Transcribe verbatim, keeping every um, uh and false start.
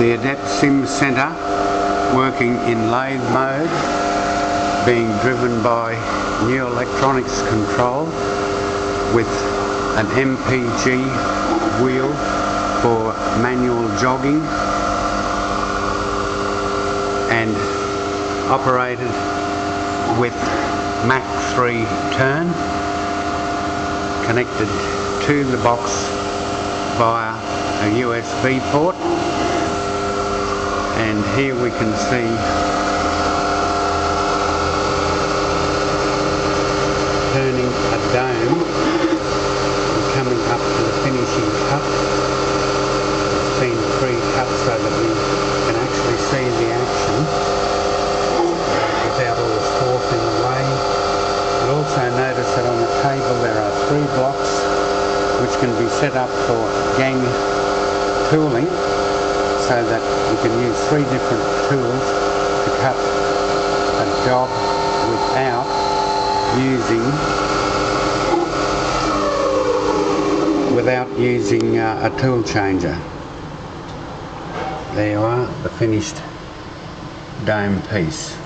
The Adept C I M Centre working in lathe mode, being driven by new electronics control with an M K I I wheel for manual jogging, and operated with Mach three turn, connected to the box via a U S B port. And here we can see turning a dome and coming up to the finishing cut. It's been pre-cut so that we can actually see the action without all the force in the way. You'll also notice that on the table there are three blocks which can be set up for gang tooling, so that you can use three different tools to cut a job without using without using uh, a tool changer. There you are, the finished dome piece.